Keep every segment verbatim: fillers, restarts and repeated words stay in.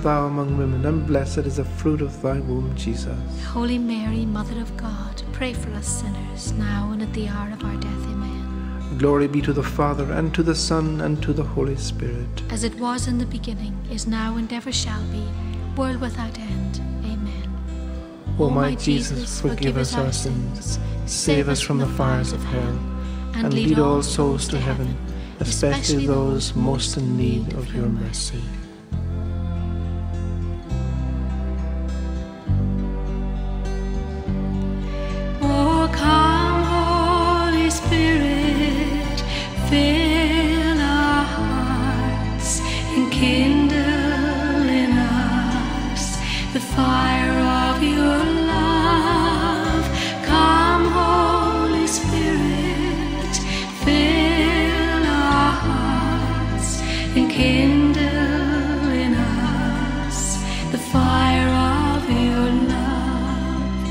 thou among women, and blessed is the fruit of thy womb, Jesus. Holy Mary, Mother of God, pray for us sinners, now and at the hour of our death. Amen. Glory be to the Father, and to the Son, and to the Holy Spirit. As it was in the beginning, is now, and ever shall be, world without end. Amen. O my Jesus, forgive us our sins, save us from the fires of hell, and lead all souls to heaven, especially those most in need of your mercy. O come, Holy Spirit, fill our hearts, and kindle in us the fire of your love. Come, Holy Spirit, fill our hearts, and kindle in us the fire of your love.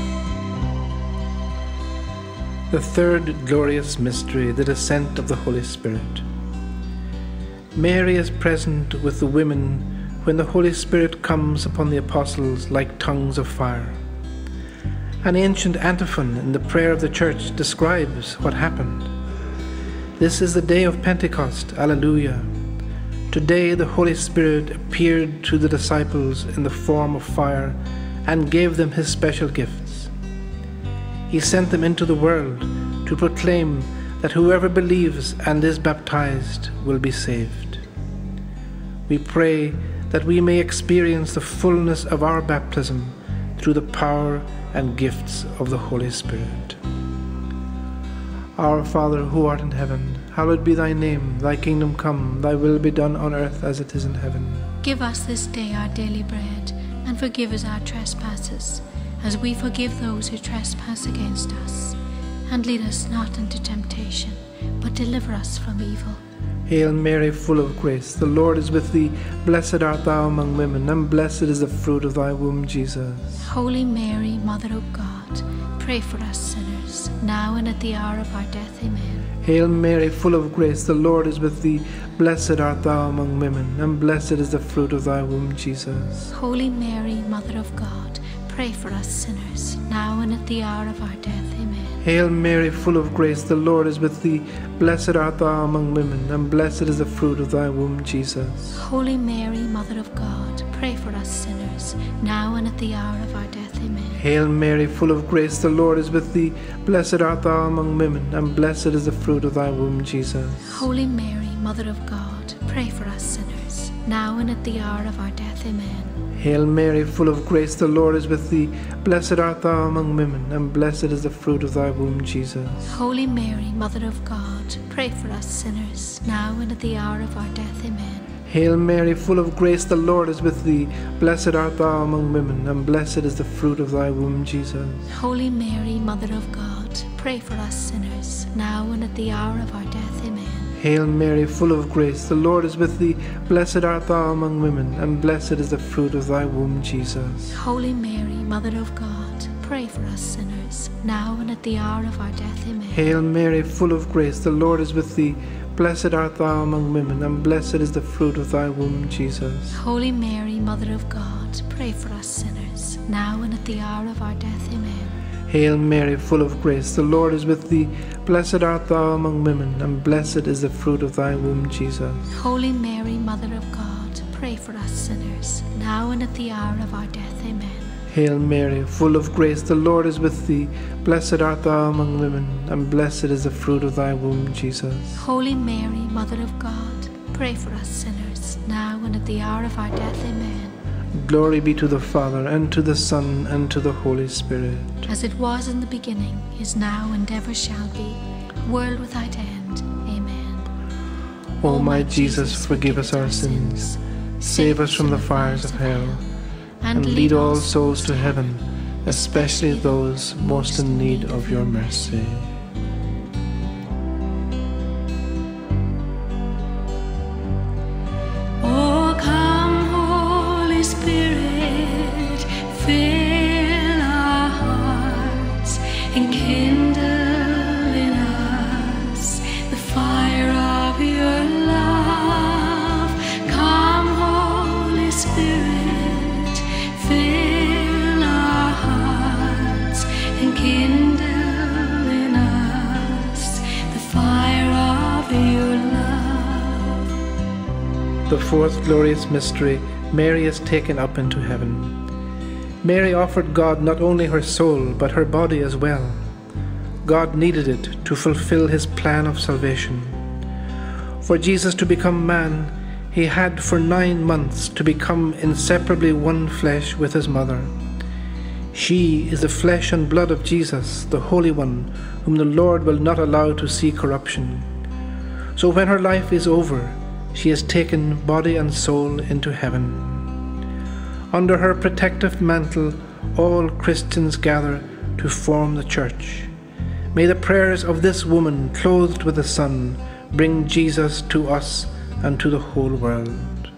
The third glorious mystery, the descent of the Holy Spirit. Mary is present with the women when the Holy Spirit comes upon the apostles like tongues of fire. An ancient antiphon in the prayer of the Church describes what happened. This is the day of Pentecost, Alleluia. Today the Holy Spirit appeared to the disciples in the form of fire and gave them his special gifts. He sent them into the world to proclaim that whoever believes and is baptized will be saved. We pray that we may experience the fullness of our baptism through the power and gifts of the Holy Spirit. Our Father, who art in heaven, hallowed be thy name. Thy kingdom come, thy will be done on earth as it is in heaven. Give us this day our daily bread, and forgive us our trespasses, as we forgive those who trespass against us. And lead us not into temptation, but deliver us from evil. Hail Mary, full of grace, the Lord is with thee. Blessed art thou among women, and blessed is the fruit of thy womb, Jesus. Holy Mary, Mother of God, pray for us sinners, now and at the hour of our death. Amen. Hail Mary, full of grace, the Lord is with thee. Blessed art thou among women, and blessed is the fruit of thy womb, Jesus. Holy Mary, Mother of God, pray for us sinners, now and at the hour of our death. Amen. Hail Mary, full of grace, the Lord is with thee. Blessed art thou among women, and blessed is the fruit of thy womb, Jesus. Holy Mary, Mother of God, pray for us sinners, now and at the hour of our death. Amen. Hail Mary, full of grace, the Lord is with thee. Blessed art thou among women, and blessed is the fruit of thy womb, Jesus. Holy Mary, Mother of God, pray for us sinners, now and at the hour of our death. Amen. Hail Mary, full of grace, the Lord is with thee. Blessed art thou among women, and blessed is the fruit of thy womb, Jesus. Holy Mary, Mother of God, pray for us sinners, now and at the hour of our death. Amen. Hail Mary, full of grace, the Lord is with thee. Blessed art thou among women, and blessed is the fruit of thy womb, Jesus. Holy Mary, Mother of God, pray for us sinners, now and at the hour of our death. Amen. Hail Mary, full of grace, the Lord is with thee. Blessed art thou among women, and blessed is the fruit of thy womb, Jesus. Holy Mary, Mother of God, pray for us sinners, now and at the hour of our death. Amen. Hail Mary, full of grace, the Lord is with thee. Blessed art thou among women, and blessed is the fruit of thy womb, Jesus. Holy Mary, Mother of God, pray for us sinners, now and at the hour of our death. Amen. Hail Mary, full of grace, the Lord is with thee. Blessed art thou among women, and blessed is the fruit of thy womb, Jesus. Holy Mary, Mother of God, pray for us sinners, now and at the hour of our death. Amen. Hail Mary, full of grace, the Lord is with thee. Blessed art thou among women, and blessed is the fruit of thy womb, Jesus. Holy Mary, Mother of God, pray for us sinners, now and at the hour of our death. Amen. Glory be to the Father, and to the Son, and to the Holy Spirit. As it was in the beginning, is now, and ever shall be, world without end. Amen. O my Jesus, forgive us our sins, save us from the fires of hell, and lead all souls to heaven, especially those most in need of your mercy. Oh, come, Holy Spirit, fill our hearts, and kindle in us the fire of your love. Come, Holy Spirit, fourth glorious mystery, Mary is taken up into heaven. Mary offered God not only her soul, but her body as well. God needed it to fulfill his plan of salvation. For Jesus to become man, he had for nine months to become inseparably one flesh with his mother. She is the flesh and blood of Jesus, the Holy One, whom the Lord will not allow to see corruption. So when her life is over, she is taken body and soul into heaven. Under her protective mantle, all Christians gather to form the Church. May the prayers of this woman, clothed with the Son, bring Jesus to us and to the whole world.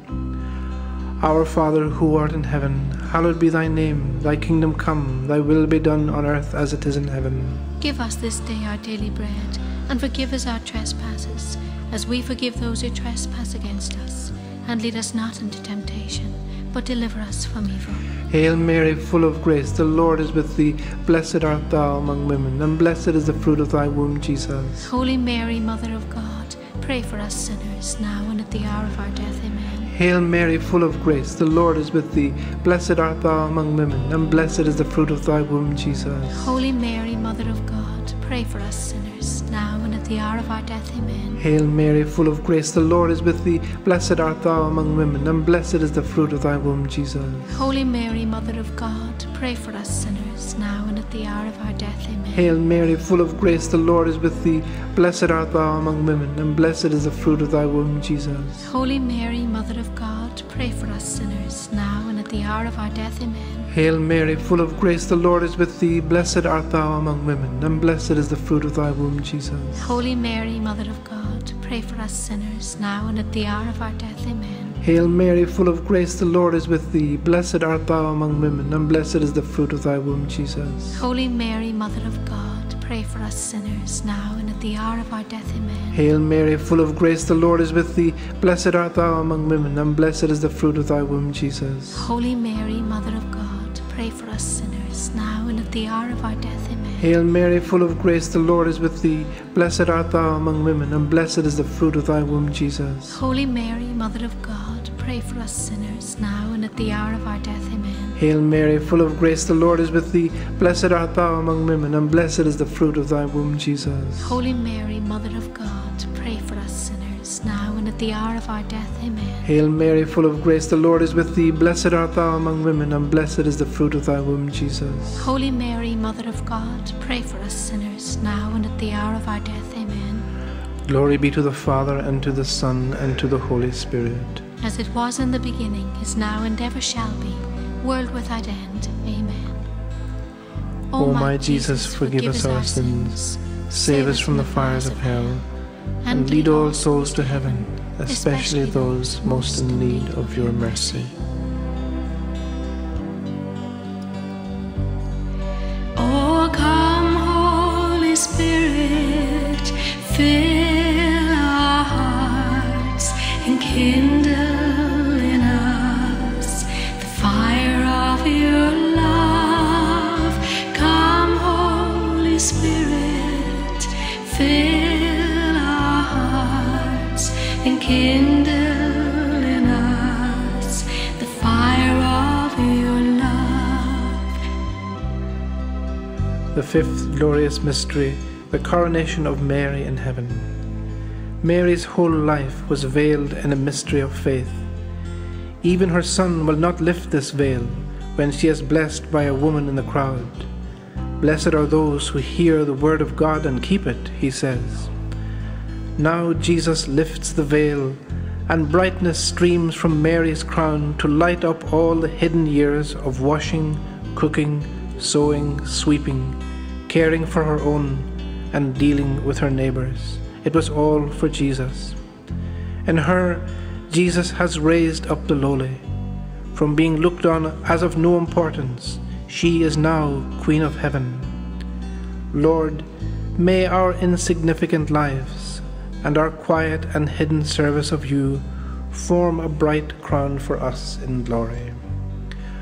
Our Father, who art in heaven, hallowed be thy name. Thy kingdom come, thy will be done on earth as it is in heaven. Give us this day our daily bread, and forgive us our trespasses, as we forgive those who trespass against us. And lead us not into temptation, but deliver us from evil. Hail Mary, full of grace, the Lord is with thee. Blessed art thou among women, and blessed is the fruit of thy womb, Jesus. Holy Mary, Mother of God, pray for us sinners, now and at the hour of our death. Amen. Hail Mary, full of grace, the Lord is with thee. Blessed art thou among women, and blessed is the fruit of thy womb, Jesus. Holy Mary, Mother of God, pray for us sinners, now and at the hour of our death. Amen. Hail Mary, full of grace, the Lord is with thee. Blessed art thou among women, and blessed is the fruit of thy womb, Jesus. Holy Mary, Mother of God, pray for us sinners, now and at the hour of our death. Amen. Hail Mary, full of grace, the Lord is with thee. Blessed art thou among women, and blessed is the fruit of thy womb, Jesus. Holy Mary, Mother of God, pray for us sinners, now and at the hour of our death. Amen. Hail Mary, full of grace, the Lord is with thee. Blessed art thou among women, and blessed is the fruit of thy womb, Jesus. Holy Mary, Mother of God, pray for us sinners, now and at the hour of our death. Amen. Hail Mary, full of grace, the Lord is with thee. Blessed art thou among women, and blessed is the fruit of thy womb, Jesus. Holy Mary, Mother of God, pray for us sinners, now and at the hour of our death. Amen. Hail Mary, full of grace, the Lord is with thee. Blessed art thou among women, and blessed is the fruit of thy womb, Jesus. Holy Mary, Mother of God, pray for us sinners, now and at the hour of our death. Amen. Hail Mary, full of grace, the Lord is with thee. Blessed art thou among women, and blessed is the fruit of thy womb, Jesus. Holy Mary, Mother of God, pray for us sinners, now and at the hour of our death. Amen. Hail Mary, full of grace, the Lord is with thee. Blessed art thou among women, and blessed is the fruit of thy womb, Jesus. Holy Mary, Mother of God, pray for us sinners, now and at the hour of our death. Amen. Hail Mary, full of grace, the Lord is with thee. Blessed art thou among women, and blessed is the fruit of thy womb, Jesus. Holy Mary, Mother of God, pray for us sinners, now and at the hour of our death. Amen. Glory be to the Father, and to the Son, and to the Holy Spirit. As it was in the beginning, is now, and ever shall be, world without end. Amen. O my Jesus, forgive us our sins, save us from the fires of hell, and lead all souls to heaven, especially those most in need of your mercy. O come, Holy Spirit, fill our hearts and kindle in us the fire of your love. Come, Holy Spirit, fill our hearts and kindle in us the fire of your love. The fifth glorious mystery, the coronation of Mary in heaven. Mary's whole life was veiled in a mystery of faith. Even her Son will not lift this veil when she is blessed by a woman in the crowd. Blessed are those who hear the word of God and keep it, he says. Now Jesus lifts the veil, and brightness streams from Mary's crown to light up all the hidden years of washing, cooking, sewing, sweeping, caring for her own, and dealing with her neighbors. It was all for Jesus. In her, Jesus has raised up the lowly. From being looked on as of no importance, she is now Queen of Heaven. Lord, may our insignificant lives and our quiet and hidden service of you form a bright crown for us in glory.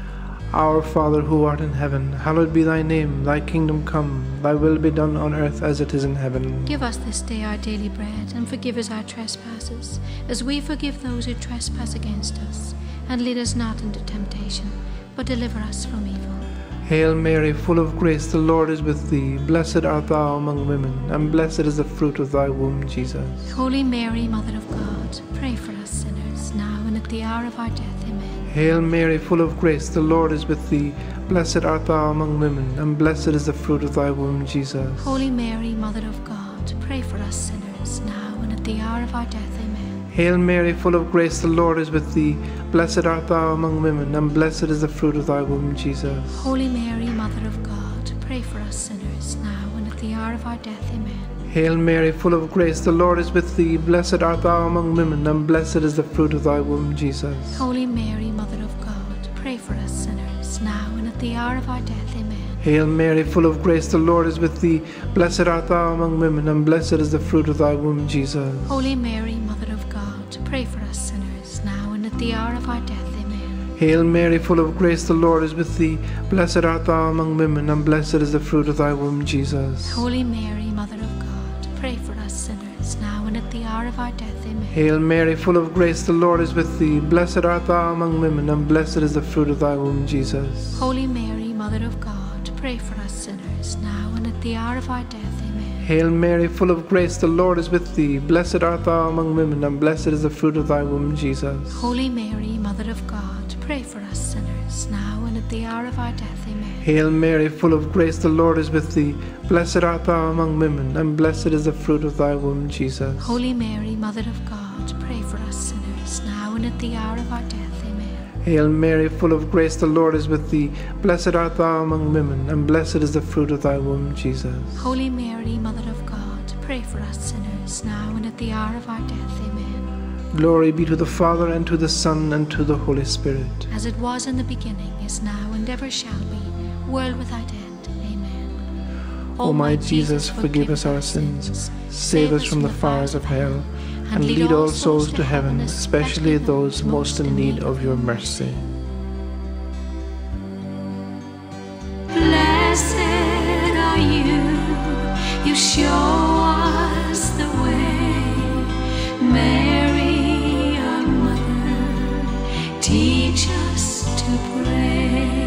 Our Father who art in heaven, hallowed be thy name. Thy kingdom come, thy will be done on earth as it is in heaven. Give us this day our daily bread, and forgive us our trespasses, as we forgive those who trespass against us. And lead us not into temptation, but deliver us from evil. Hail Mary, full of grace, the Lord is with thee. Blessed art thou among women, and blessed is the fruit of thy womb, Jesus. Holy Mary, Mother of God, pray for us sinners, now and at the hour of our death. Amen. Hail Mary, full of grace, the Lord is with thee. Blessed art thou among women, and blessed is the fruit of thy womb, Jesus. Holy Mary, Mother of God, pray for us sinners, now and at the hour of our death. Amen. Hail Mary, full of grace, the Lord is with thee. Blessed art thou among women, and blessed is the fruit of thy womb, Jesus. Holy Mary, Mother of God, pray for us sinners, now and at the hour of our death. Amen. Hail Mary, full of grace, the Lord is with thee. Blessed art thou among women, and blessed is the fruit of thy womb, Jesus. Holy Mary, Mother of God, pray for us sinners, now and at the hour of our death. Amen. Hail Mary, full of grace, the Lord is with thee. Blessed art thou among women, and blessed is the fruit of thy womb, Jesus. Holy Mary, Mother of God, pray for us sinners, now and at the hour of our death. Amen. Hail Mary, full of grace, the Lord is with thee. Blessed art thou among women, and blessed is the fruit of thy womb, Jesus. Holy Mary, Mother of God, pray for us sinners, now and at the hour of our death. Amen. Hail Mary, full of grace, the Lord is with thee. Blessed art thou among women, and blessed is the fruit of thy womb, Jesus. Holy Mary, Mother of God, pray for us sinners, now and at the hour of our death. Amen. Hail Mary, full of grace, the Lord is with thee. Blessed art thou among women, and blessed is the fruit of thy womb, Jesus. Holy Mary, Mother of God, pray for us sinners, now and at the hour of our death. Amen. Hail Mary, full of grace, the Lord is with thee. Blessed art thou among women, and blessed is the fruit of thy womb, Jesus. Holy Mary, Mother of God, pray for us sinners, now and at the hour of our death. Amen. Hail Mary, full of grace, the Lord is with thee. Blessed art thou among women, and blessed is the fruit of thy womb, Jesus. Holy Mary, Mother of God, pray for us sinners, now and at the hour of our death. Amen. Glory be to the Father, and to the Son, and to the Holy Spirit. As it was in the beginning, is now, and ever shall be, world without end. Amen. O my Jesus, forgive us our sins, save us from the fires of hell, and lead all souls to heaven, especially those most in need of your mercy. Blessed are you, you show us the way. Mary, our mother, teach us to pray.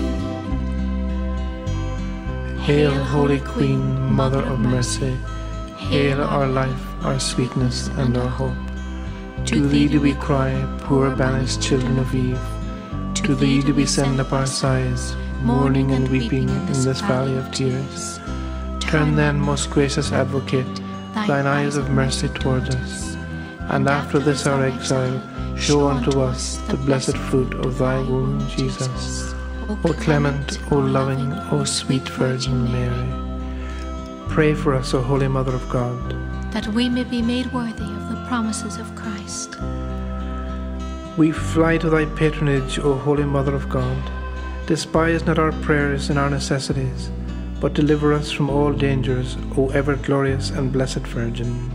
Hail, Holy Queen, Mother of Mercy. Hail our life, our sweetness, and our hope. To thee do we cry, poor banished children of Eve. To thee do we send up our sighs, mourning and weeping in this valley of tears. Turn then, most gracious Advocate, thine eyes of mercy toward us, and after this our exile, show unto us the blessed fruit of thy womb, Jesus. O clement, O loving, O sweet Virgin Mary, pray for us, O Holy Mother of God, that we may be made worthy of the promises of Christ. We fly to thy patronage, O Holy Mother of God. Despise not our prayers and our necessities, but deliver us from all dangers, O ever-glorious and blessed Virgin.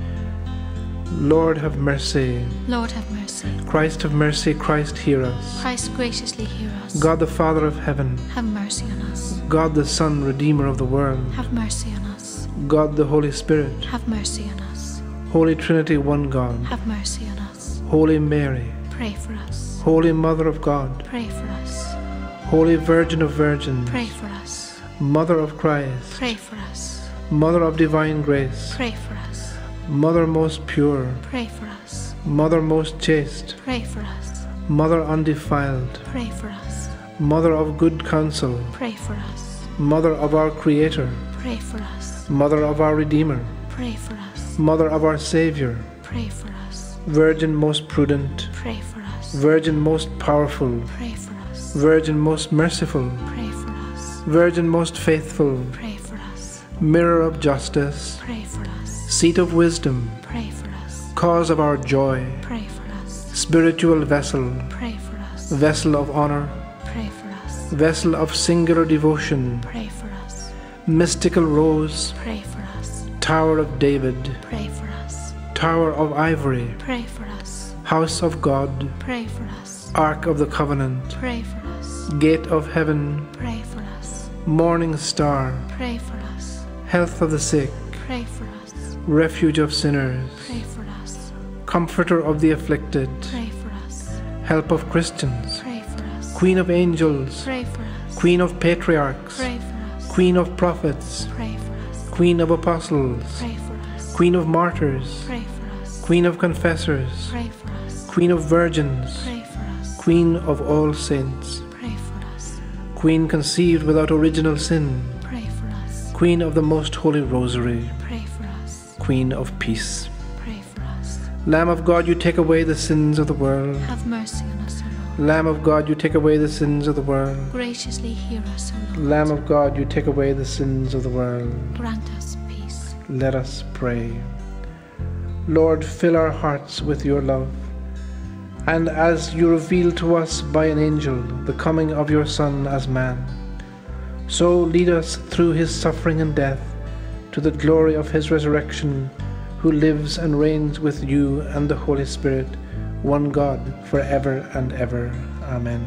Lord, have mercy. Lord, have mercy. Christ, have mercy. Christ, hear us. Christ, graciously hear us. God, the Father of heaven, have mercy on us. God, the Son, Redeemer of the world, have mercy on us. God, the Holy Spirit, have mercy on us. Holy Trinity, one God, have mercy on us. Holy Mary, pray for us. Holy Mother of God, pray for us. Holy Virgin of Virgins, pray for us. Mother of Christ, pray for us. Mother of divine grace, pray for us. Mother most pure, pray for us. Mother most chaste, pray for us. Mother undefiled, pray for us. Mother of good counsel, pray for us. Mother of our Creator, pray for us. Mother of our Redeemer, pray for us. Mother of our Savior, pray for us. Virgin most prudent, pray for us. Virgin most powerful, pray for us. Virgin most merciful, pray for us. Virgin most faithful, pray for us. Mirror of justice, pray for us. Seat of wisdom, pray for us. Cause of our joy, pray for us. Spiritual vessel, pray for us. Vessel of honor, pray for us. Vessel of singular devotion, pray for us. Mystical rose, pray for us. Tower of David, pray for us. Tower of ivory, pray for us. House of God, pray for us. Ark of the Covenant, pray for us. us. Gate of heaven, Pray for us. Morning star, Pray for us. Health of the sick, Pray for us. Refuge of sinners, Pray for us. Comforter of the afflicted, Pray for us. Help of Christians, Pray for us. Queen of angels, Pray for us. Queen of patriarchs, Pray for us. Queen of prophets, Pray for us. Queen of apostles, Pray for us. Queen of martyrs, Pray for us. Queen of confessors, Pray for us. Queen of virgins, Pray for us. Queen of all saints, Pray for us. Queen conceived without original sin, Pray for us. Queen of the most holy rosary, Pray for us. Queen of peace. Pray for us. Lamb of God, you take away the sins of the world. Have mercy on us, O Lord. Lamb of God, you take away the sins of the world. Graciously hear us, O Lord. Lamb of God, you take away the sins of the world. Grant us peace. Let us pray. Lord, fill our hearts with your love, and as you revealed to us by an angel the coming of your Son as man, so lead us through his suffering and death to the glory of his resurrection, who lives and reigns with you and the Holy Spirit, one God, for ever and ever. Amen.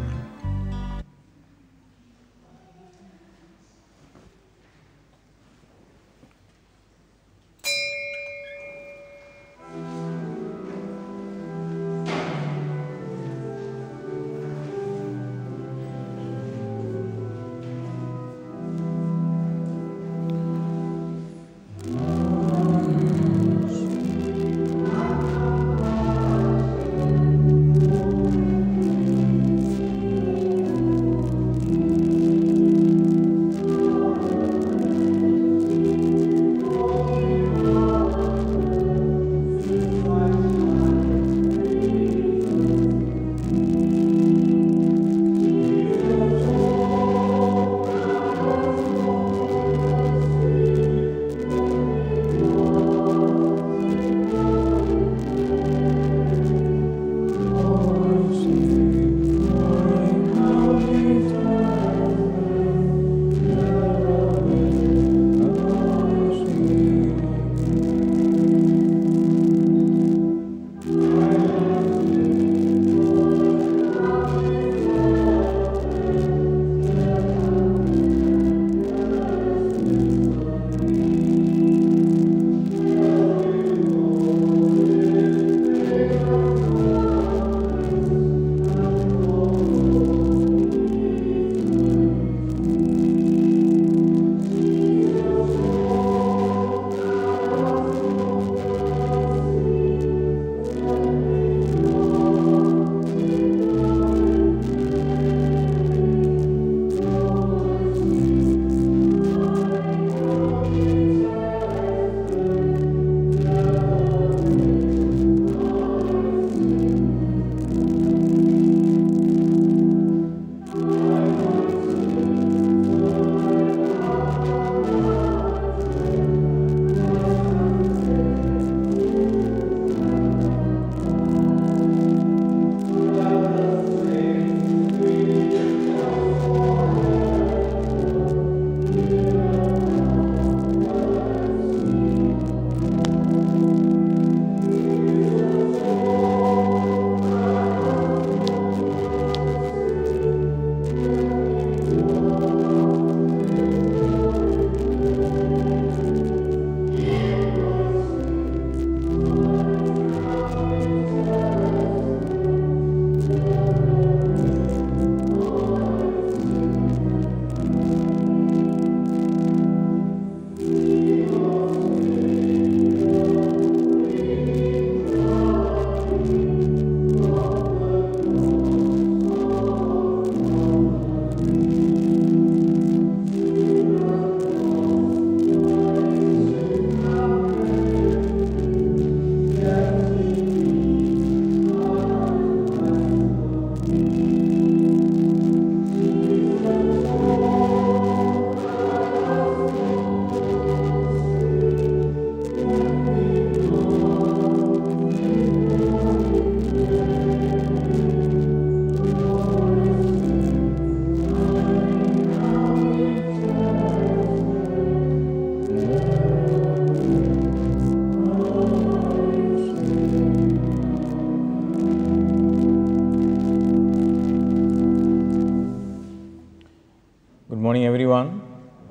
morning, everyone.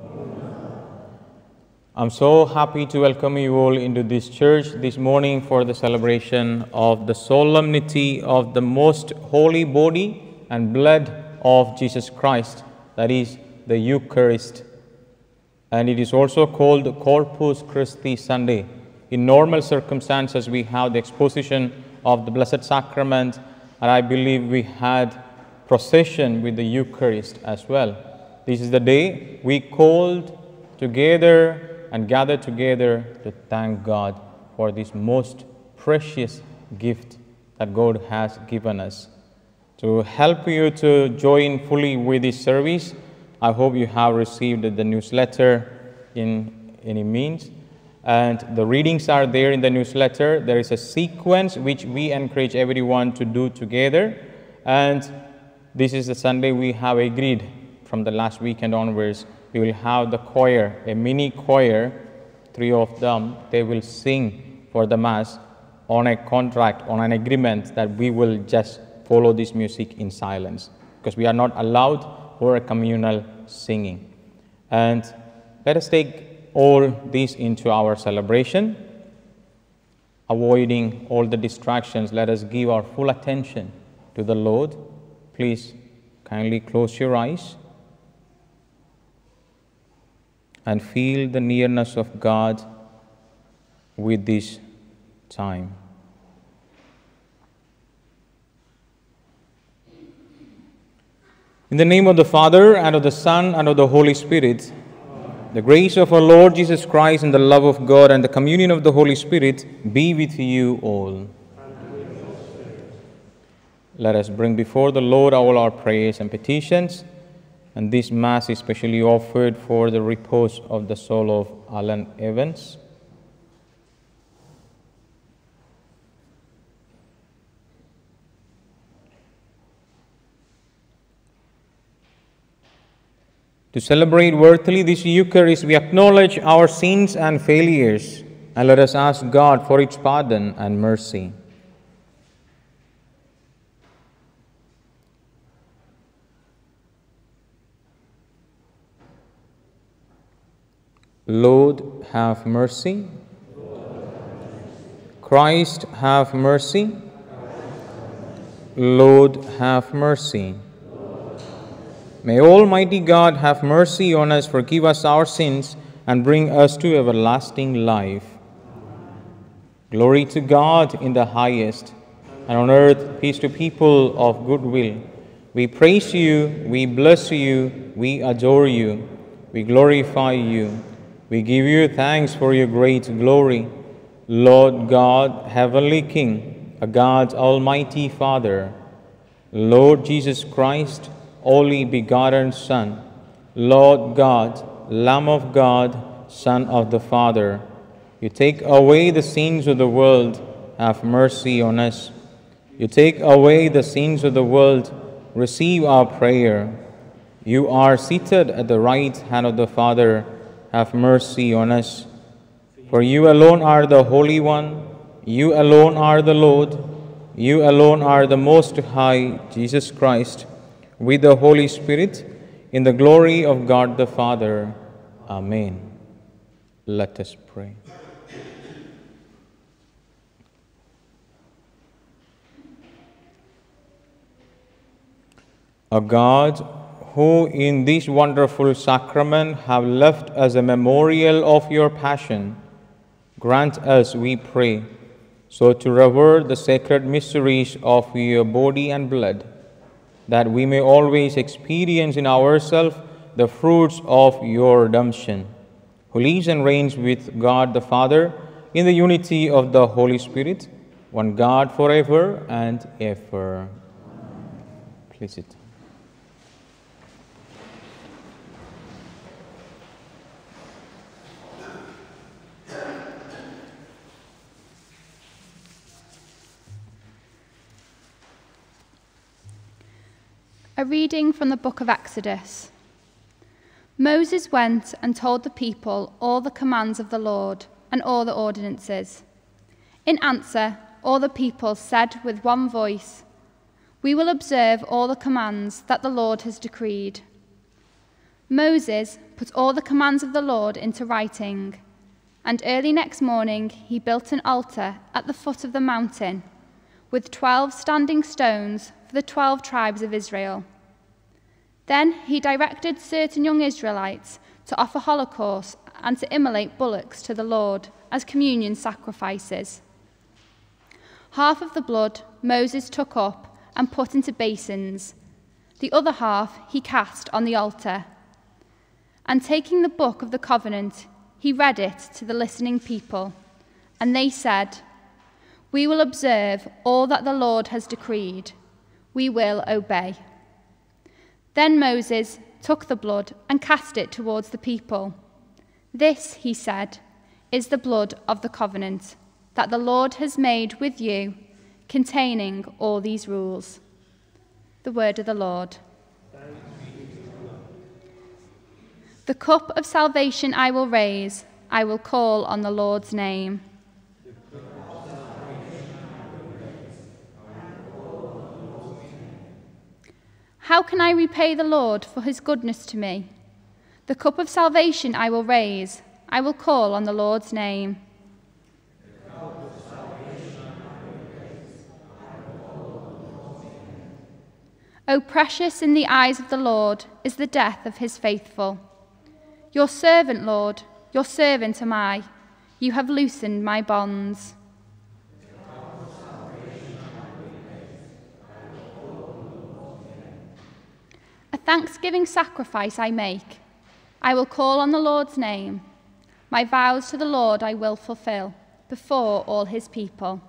I'm so happy to welcome you all into this church this morning for the celebration of the solemnity of the most holy body and blood of Jesus Christ, that is the Eucharist. And it is also called Corpus Christi Sunday. In normal circumstances, we have the exposition of the Blessed Sacrament, and I believe we had procession with the Eucharist as well. This is the day we called together and gathered together to thank God for this most precious gift that God has given us. To help you to join fully with this service, I hope you have received the newsletter in any means. And the readings are there in the newsletter. There is a sequence which we encourage everyone to do together. And this is the Sunday we have agreed from the last weekend onwards. We will have the choir, a mini choir, three of them. They will sing for the Mass on a contract, on an agreement that we will just follow this music in silence, because we are not allowed for a communal singing. And let us take all this into our celebration. Avoiding all the distractions, let us give our full attention to the Lord. Please kindly close your eyes and feel the nearness of God with this time. In the name of the Father, and of the Son, and of the Holy Spirit, amen. The grace of our Lord Jesus Christ, and the love of God, and the communion of the Holy Spirit be with you all. Let us bring before the Lord all our prayers and petitions, and this Mass is specially offered for the repose of the soul of Alan Evans. To celebrate worthily this Eucharist, we acknowledge our sins and failures, and let us ask God for its pardon and mercy. Lord, have mercy. Christ, have mercy. Lord, have mercy. May Almighty God have mercy on us, forgive us our sins, and bring us to everlasting life. Glory to God in the highest, and on earth peace to people of good will. We praise you, we bless you, we adore you, we glorify you. We give you thanks for your great glory, Lord God, Heavenly King, a God Almighty Father, Lord Jesus Christ, only begotten Son, Lord God, Lamb of God, Son of the Father. You take away the sins of the world, have mercy on us. You take away the sins of the world, receive our prayer. You are seated at the right hand of the Father, have mercy on us. For you alone are the Holy One, you alone are the Lord, you alone are the Most High, Jesus Christ, with the Holy Spirit, in the glory of God the Father. Amen. Let us pray. O God, who in this wonderful sacrament have left us a memorial of your passion, grant us, we pray, so to revere the sacred mysteries of your body and blood, that we may always experience in ourselves the fruits of your redemption, who lives and reigns with God the Father in the unity of the Holy Spirit, one God forever and ever. Please sit. A reading from the book of Exodus. Moses went and told the people all the commands of the Lord and all the ordinances. In answer, all the people said with one voice, "We will observe all the commands that the Lord has decreed." Moses put all the commands of the Lord into writing, and early next morning he built an altar at the foot of the mountain, with twelve standing stones for the twelve tribes of Israel. Then he directed certain young Israelites to offer holocausts and to immolate bullocks to the Lord as communion sacrifices. Half of the blood Moses took up and put into basins. The other half he cast on the altar. And taking the book of the covenant, he read it to the listening people, and they said, "We will observe all that the Lord has decreed. We will obey." Then Moses took the blood and cast it towards the people. "This," he said, "is the blood of the covenant that the Lord has made with you, containing all these rules." The word of the Lord. The cup of salvation I will raise, I will call on the Lord's name. How can I repay the Lord for his goodness to me? The cup of salvation I will raise, I will call on the Lord's name. O precious in the eyes of the Lord is the death of his faithful. Your servant, Lord, your servant am I. You have loosened my bonds. A thanksgiving sacrifice I make. I will call on the Lord's name. My vows to the Lord I will fulfill before all his people.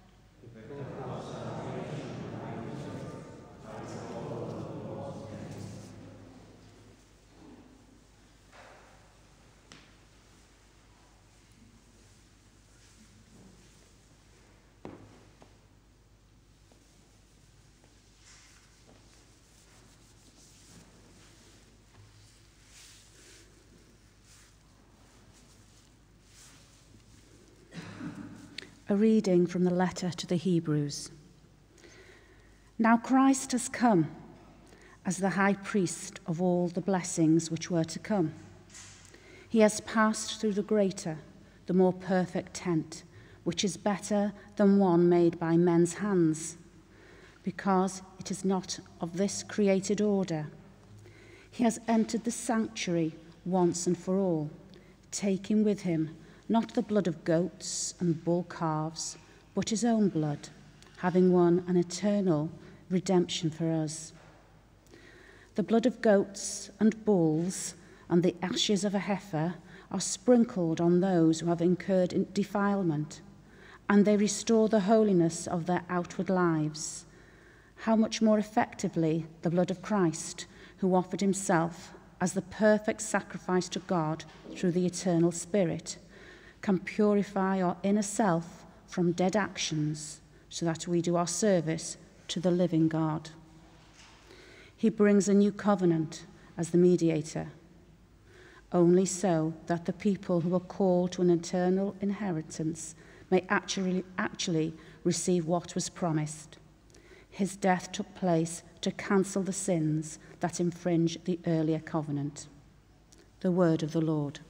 A reading from the letter to the Hebrews. Now Christ has come as the high priest of all the blessings which were to come. He has passed through the greater, the more perfect tent, which is better than one made by men's hands, because it is not of this created order. He has entered the sanctuary once and for all, taking with him not the blood of goats and bull calves, but his own blood, having won an eternal redemption for us. The blood of goats and bulls and the ashes of a heifer are sprinkled on those who have incurred defilement, and they restore the holiness of their outward lives. How much more effectively the blood of Christ, who offered himself as the perfect sacrifice to God through the eternal Spirit, can purify our inner self from dead actions so that we do our service to the living God. He brings a new covenant as the mediator, only so that the people who are called to an eternal inheritance may actually, actually receive what was promised. His death took place to cancel the sins that infringe the earlier covenant. The word of the Lord.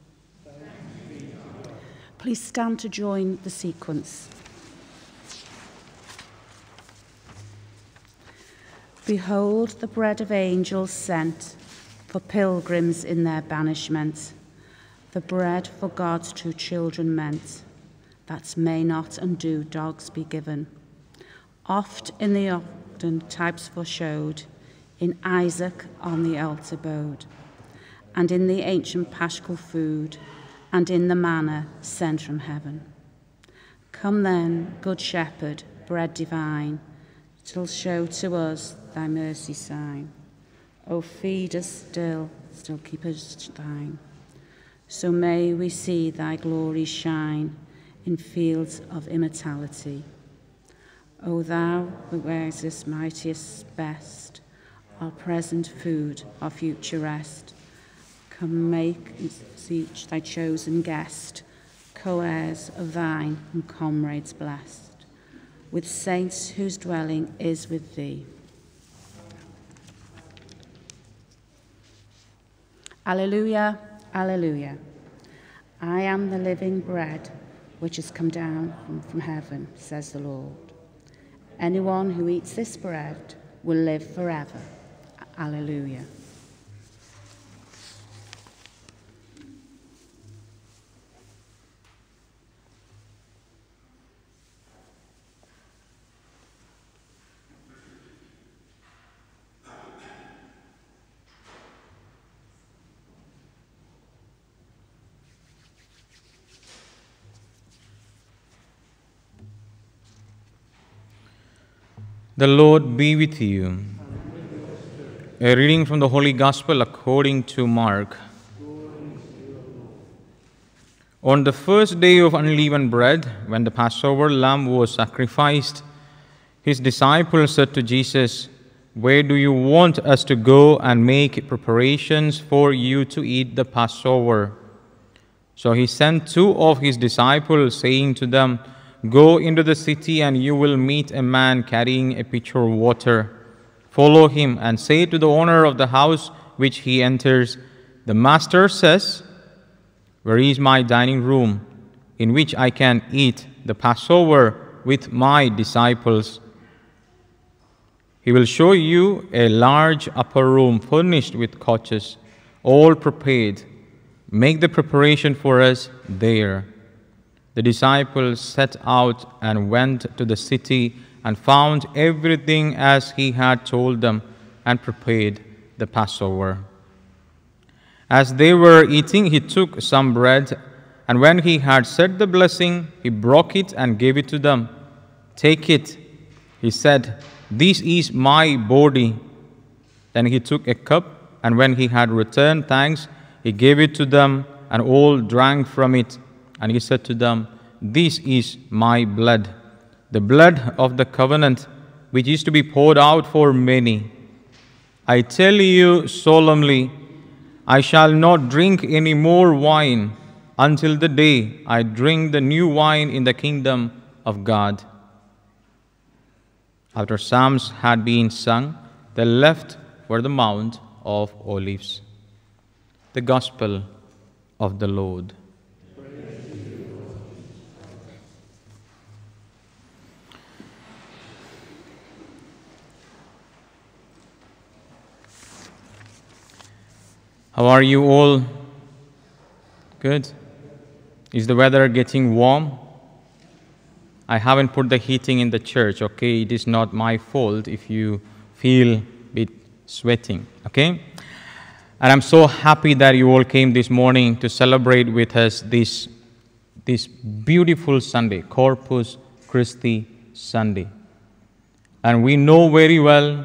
Please stand to join the sequence. Behold the bread of angels sent for pilgrims in their banishment, the bread for God's true children meant, that may not and do dogs be given. Oft in the often types foreshowed, in Isaac on the altar bode, and in the ancient paschal food, and in the manna sent from heaven. Come then, good shepherd, bread divine, till show to us thy mercy sign. O feed us still, still keep us thine. So may we see thy glory shine in fields of immortality. O thou who wisest, mightiest, best, our present food, our future rest, come make each thy chosen guest, co-heirs of thine and comrades blessed, with saints whose dwelling is with thee. Alleluia, alleluia. I am the living bread which has come down from, from heaven, says the Lord. Anyone who eats this bread will live forever. Alleluia. The Lord be with you. A reading from the Holy Gospel according to Mark. On the first day of unleavened bread, when the Passover lamb was sacrificed, his disciples said to Jesus, "Where do you want us to go and make preparations for you to eat the Passover?" So he sent two of his disciples, saying to them, "Go into the city and you will meet a man carrying a pitcher of water. Follow him and say to the owner of the house which he enters, 'The master says, where is my dining room in which I can eat the Passover with my disciples?' He will show you a large upper room furnished with couches, all prepared. Make the preparation for us there." The disciples set out and went to the city and found everything as he had told them and prepared the Passover. As they were eating, he took some bread, and when he had said the blessing, he broke it and gave it to them. "Take it," he said, "this is my body." Then he took a cup, and when he had returned thanks, he gave it to them, and all drank from it. And he said to them, "This is my blood, the blood of the covenant, which is to be poured out for many. I tell you solemnly, I shall not drink any more wine until the day I drink the new wine in the kingdom of God." After psalms had been sung, they left for the Mount of Olives. The Gospel of the Lord. How are you all? Good? Is the weather getting warm? I haven't put the heating in the church, okay? It is not my fault if you feel a bit sweating, okay? And I'm so happy that you all came this morning to celebrate with us this, this beautiful Sunday, Corpus Christi Sunday. And we know very well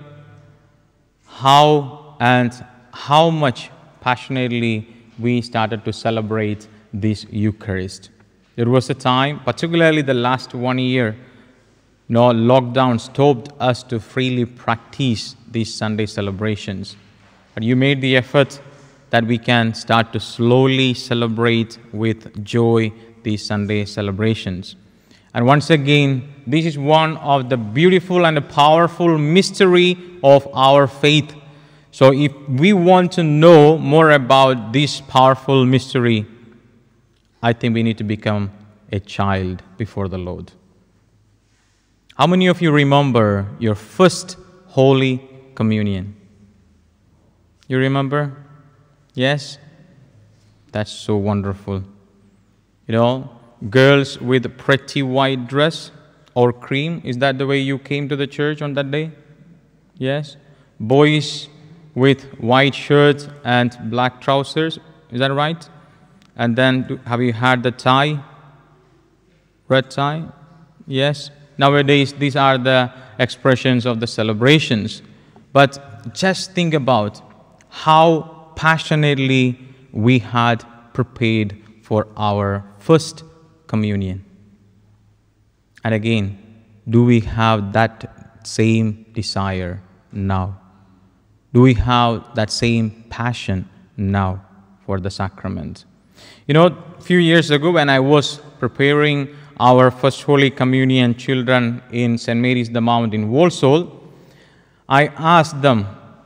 how and how much passionately we started to celebrate this Eucharist. There was a time, particularly the last one year, no lockdown stopped us to freely practice these Sunday celebrations. But you made the effort that we can start to slowly celebrate with joy these Sunday celebrations. And once again, this is one of the beautiful and the powerful mystery of our faith. So if we want to know more about this powerful mystery, I think we need to become a child before the Lord. How many of you remember your first Holy Communion? You remember? Yes? That's so wonderful. You know, girls with a pretty white dress or cream, is that the way you came to the church on that day? Yes? Boys with white shirts and black trousers, is that right? And then, have you had the tie? Red tie? Yes? Nowadays, these are the expressions of the celebrations. But just think about how passionately we had prepared for our first communion. And again, do we have that same desire now? Do we have that same passion now for the sacrament? You know, a few years ago when I was preparing our first Holy Communion children in Saint Mary's the Mount in Walsall, I asked them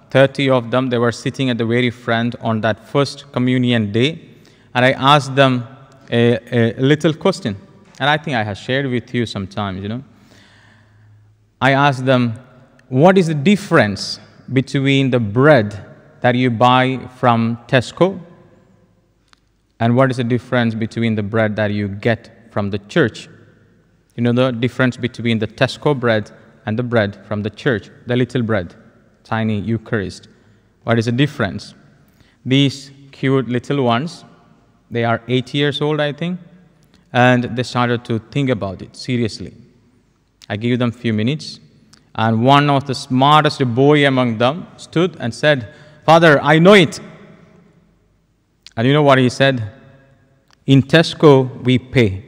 thirty of them. They were sitting at the very front on that first communion day. And I asked them a, a little question. And I think I have shared with you sometimes, you know. I asked them, what is the difference between the bread that you buy from Tesco and what is the difference between the bread that you get from the church? You know the difference between the Tesco bread and the bread from the church, the little bread, tiny Eucharist. What is the difference? These cute little ones, they are eight years old, I think, and they started to think about it seriously. I gave them a few minutes, and one of the smartest boy among them stood and said, "Father, I know it." And you know what he said? "In Tesco, we pay.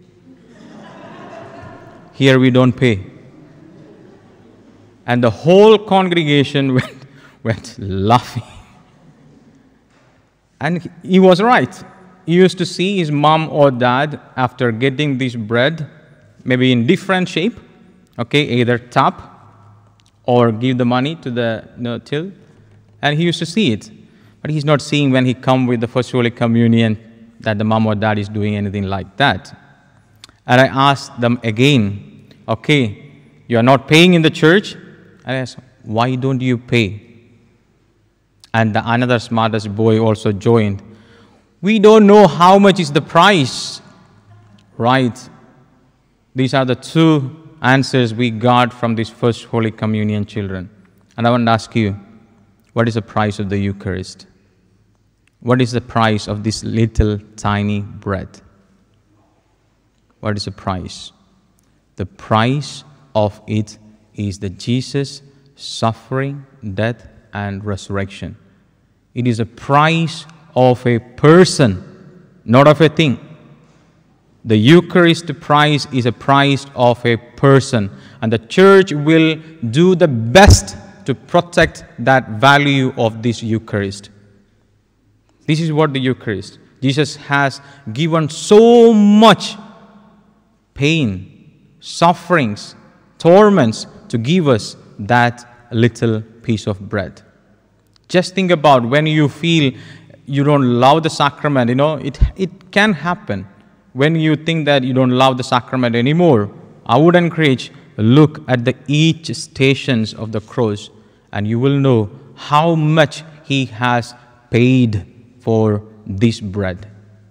Here we don't pay." And the whole congregation went, went laughing. And he was right. He used to see his mom or dad, after getting this bread, maybe in different shape, okay, either tap or give the money to the you know, till, and he used to see it. But he's not seeing when he come with the First Holy Communion that the mom or dad is doing anything like that. And I asked them again, okay, you are not paying in the church? And I asked, why don't you pay? And the another smartest boy also joined. We don't know how much is the price. Right. These are the two answers we got from these First Holy Communion children. And I want to ask you, what is the price of the Eucharist? What is the price of this little tiny bread? What is the price? The price of it is the Jesus suffering, death, and resurrection. It is a price of a person, not of a thing. The Eucharist price is a price of a person, and the church will do the best to protect that value of this Eucharist. This is what the Eucharist. Jesus has given so much pain, sufferings, torments to give us that little piece of bread. Just think about when you feel you don't love the sacrament, you know, it, it can happen. When you think that you don't love the sacrament anymore, I would encourage, look at the each stations of the cross and you will know how much he has paid for this bread.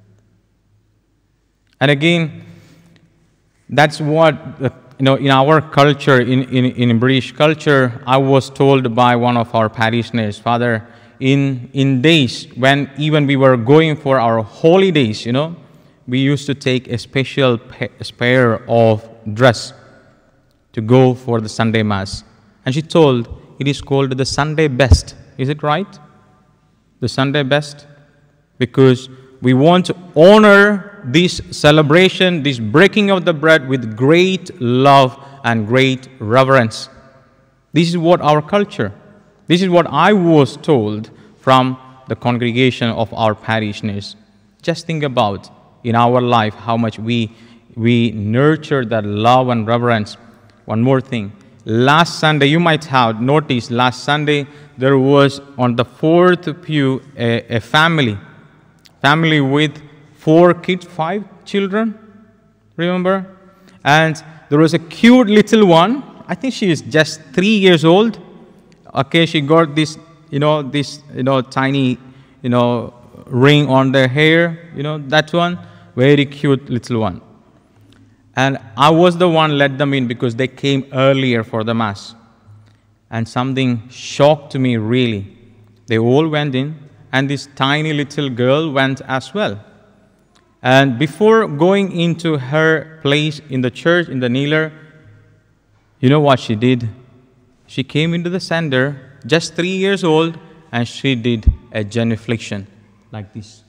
And again, that's what, you know, in our culture, in, in, in British culture, I was told by one of our parishioners, Father, in, in days when even we were going for our holidays, you know, we used to take a special pair of dress to go for the Sunday Mass. And she told, it is called the Sunday best. Is it right? The Sunday best? Because we want to honor this celebration, this breaking of the bread with great love and great reverence. This is what our culture, this is what I was told from the congregation of our parishioners. Just think about in our life how much we, we nurture that love and reverence. One more thing. Last Sunday, you might have noticed, last Sunday, there was on the fourth pew a, a family. Family with four kids, five children, remember? And there was a cute little one. I think she is just three years old. Okay, she got this, you know, this, you know, tiny, you know, ring on their hair, you know, that one. Very cute little one. And I was the one let them in because they came earlier for the Mass. And something shocked me really. They all went in, and this tiny little girl went as well. And before going into her place in the church, in the kneeler, you know what she did? She came into the center, just three years old, and she did a genuflection like this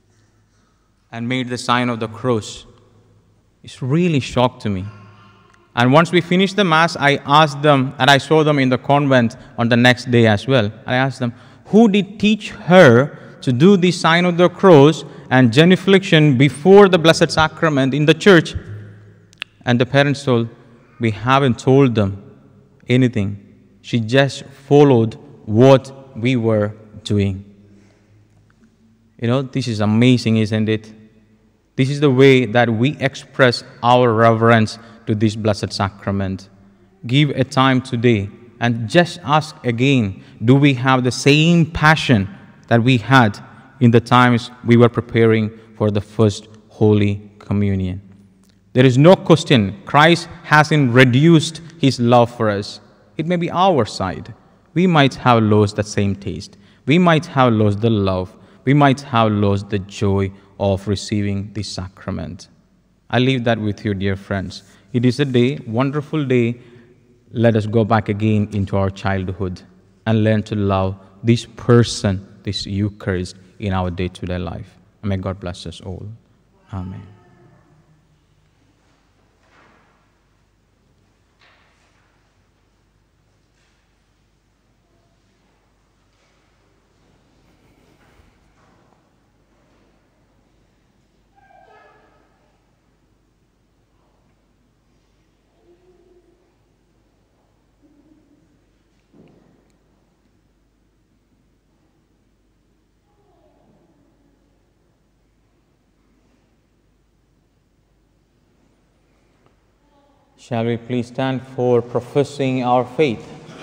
and made the sign of the cross. It's really shocked to me. And once we finished the Mass, I asked them, and I saw them in the convent on the next day as well. I asked them, who did teach her to do the sign of the cross and genuflection before the Blessed Sacrament in the church? And the parents told, we haven't told them anything. She just followed what we were doing. You know, this is amazing, isn't it? This is the way that we express our reverence to this blessed sacrament. Give a time today and just ask again, do we have the same passion that we had in the times we were preparing for the first Holy Communion? There is no question Christ hasn't reduced his love for us. It may be our side. We might have lost the same taste. We might have lost the love. We might have lost the joy of receiving this sacrament. I leave that with you, dear friends. It is a day, wonderful day. Let us go back again into our childhood and learn to love this person, this Eucharist, in our day-to-day life. And may God bless us all. Amen. Shall we please stand for professing our faith?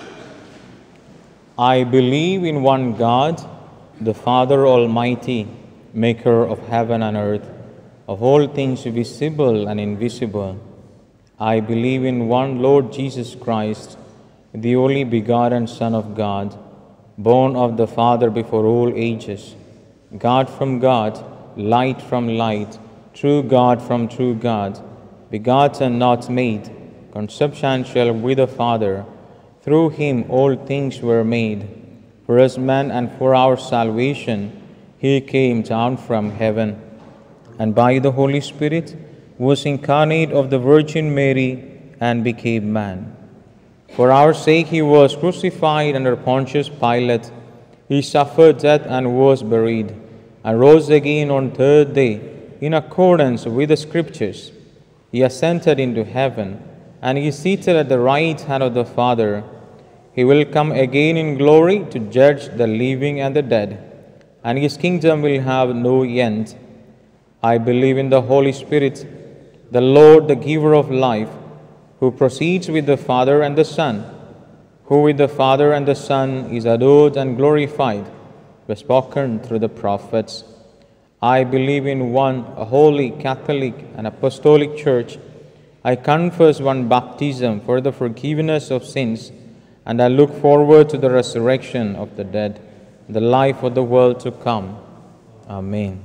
I believe in one God, the Father Almighty, maker of heaven and earth, of all things visible and invisible. I believe in one Lord Jesus Christ, the only begotten Son of God, born of the Father before all ages, God from God, light from light, true God from true God, begotten, not made, consubstantial with the Father. Through him all things were made. For us men and for our salvation, he came down from heaven, and by the Holy Spirit was incarnate of the Virgin Mary and became man. For our sake he was crucified under Pontius Pilate. He suffered death and was buried, and rose again on third day, in accordance with the Scriptures. He ascended into heaven, and he is seated at the right hand of the Father. He will come again in glory to judge the living and the dead, and his kingdom will have no end. I believe in the Holy Spirit, the Lord, the giver of life, who proceeds with the Father and the Son, who with the Father and the Son is adored and glorified, was spoken through the prophets. I believe in one holy, Catholic, and Apostolic Church. I confess one baptism for the forgiveness of sins, and I look forward to the resurrection of the dead, the life of the world to come. Amen.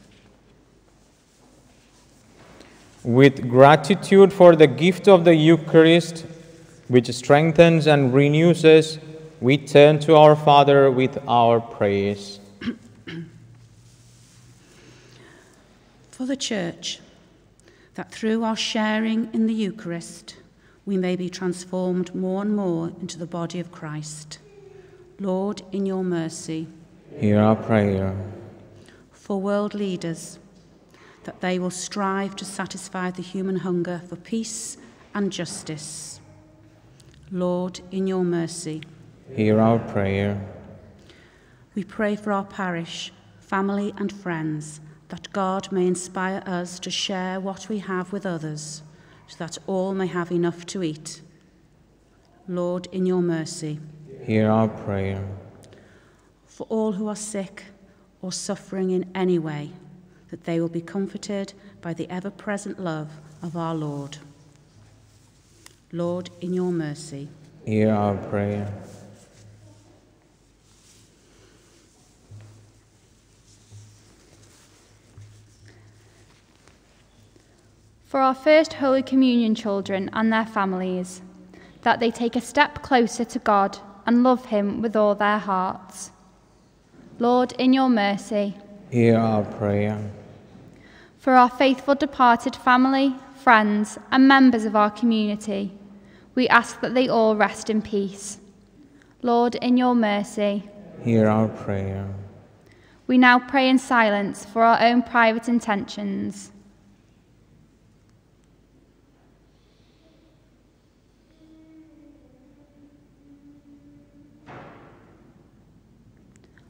With gratitude for the gift of the Eucharist, which strengthens and renews us, we turn to our Father with our prayers. For the Church, that through our sharing in the Eucharist, we may be transformed more and more into the body of Christ. Lord, in your mercy, hear our prayer. For world leaders, that they will strive to satisfy the human hunger for peace and justice. Lord, in your mercy, hear our prayer. We pray for our parish, family and friends, that God may inspire us to share what we have with others, so that all may have enough to eat. Lord, in your mercy, hear our prayer. For all who are sick or suffering in any way, that they will be comforted by the ever-present love of our Lord. Lord, in your mercy, hear our prayer. For our first Holy Communion children and their families, that they take a step closer to God and love him with all their hearts. Lord, in your mercy, hear our prayer. For our faithful departed family, friends, and members of our community, we ask that they all rest in peace. Lord, in your mercy, hear our prayer. We now pray in silence for our own private intentions.